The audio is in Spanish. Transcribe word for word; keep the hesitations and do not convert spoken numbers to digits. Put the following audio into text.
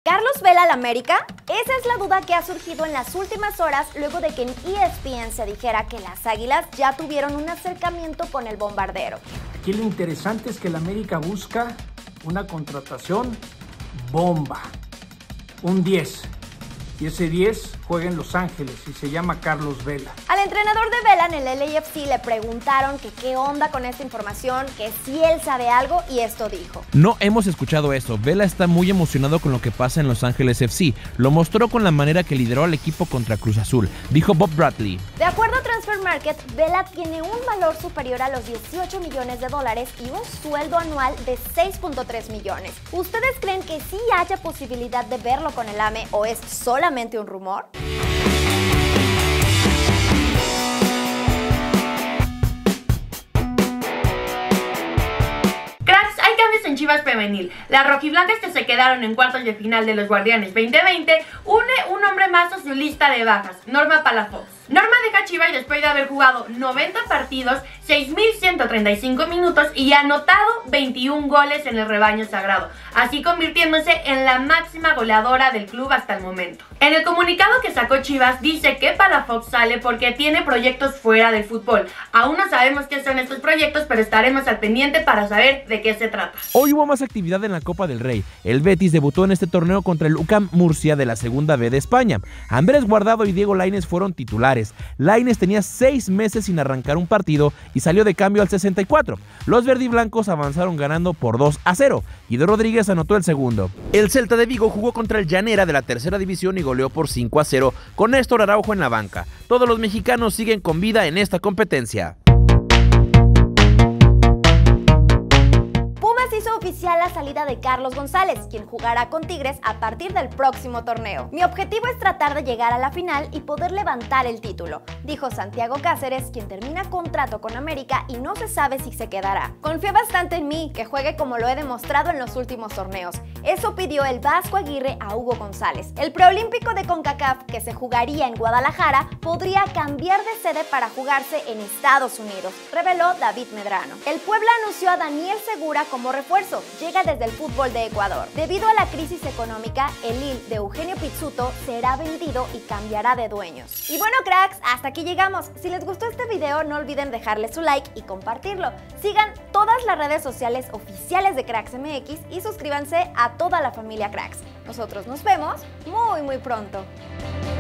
¿Carlos Vela al América? Esa es la duda que ha surgido en las últimas horas luego de que en E S P N se dijera que las Águilas ya tuvieron un acercamiento con el bombardero. Aquí lo interesante es que el América busca una contratación bomba, un diez. Y ese diez juega en Los Ángeles y se llama Carlos Vela. Al entrenador de Vela en el L A F C le preguntaron que qué onda con esta información, que si él sabe algo, y esto dijo. No hemos escuchado eso. Vela está muy emocionado con lo que pasa en Los Ángeles F C. Lo mostró con la manera que lideró al equipo contra Cruz Azul, dijo Bob Bradley. De acuerdo a Transfer Market, Vela tiene un valor superior a los dieciocho millones de dólares y un sueldo anual de seis punto tres millones. ¿Ustedes creen que sí haya posibilidad de verlo con el A M E o es solamente un rumor? En Chivas Femenil, las rojiblancas que se quedaron en cuartos de final de los Guardianes veinte veinte une un hombre más a su lista de bajas, Norma Palafox. Norma deja Chivas después de haber jugado noventa partidos, seis mil ciento treinta y cinco minutos y anotado veintiún goles en el rebaño sagrado, así convirtiéndose en la máxima goleadora del club hasta el momento. En el comunicado que sacó Chivas dice que Palafox sale porque tiene proyectos fuera del fútbol. Aún no sabemos qué son estos proyectos, pero estaremos al pendiente para saber de qué se trata. Hoy hubo más actividad en la Copa del Rey. El Betis debutó en este torneo contra el U C A M Murcia de la Segunda B de España. Andrés Guardado y Diego Lainez fueron titulares. Lainez tenía seis meses sin arrancar un partido y salió de cambio al sesenta y cuatro. Los verdiblancos avanzaron ganando por dos a cero. Guido Rodríguez anotó el segundo. El Celta de Vigo jugó contra el Llanera de la tercera división y goleó por cinco a cero con Néstor Araujo en la banca. Todos los mexicanos siguen con vida en esta competencia. Hizo oficial la salida de Carlos González, quien jugará con Tigres a partir del próximo torneo. Mi objetivo es tratar de llegar a la final y poder levantar el título, dijo Santiago Cáceres, quien termina contrato con América y no se sabe si se quedará. Confío bastante en mí, que juegue como lo he demostrado en los últimos torneos. Eso pidió el Vasco Aguirre a Hugo González. El preolímpico de CONCACAF, que se jugaría en Guadalajara, podría cambiar de sede para jugarse en Estados Unidos, reveló David Medrano. El Puebla anunció a Daniel Segura como refuerzo, llega desde el fútbol de Ecuador. Debido a la crisis económica, el Lille de Eugenio Pizzuto será vendido y cambiará de dueños. Y bueno, cracks, hasta aquí llegamos. Si les gustó este video, no olviden dejarle su like y compartirlo. Sigan todas las redes sociales oficiales de Cracks M X y suscríbanse a toda la familia Cracks. Nosotros nos vemos muy muy pronto.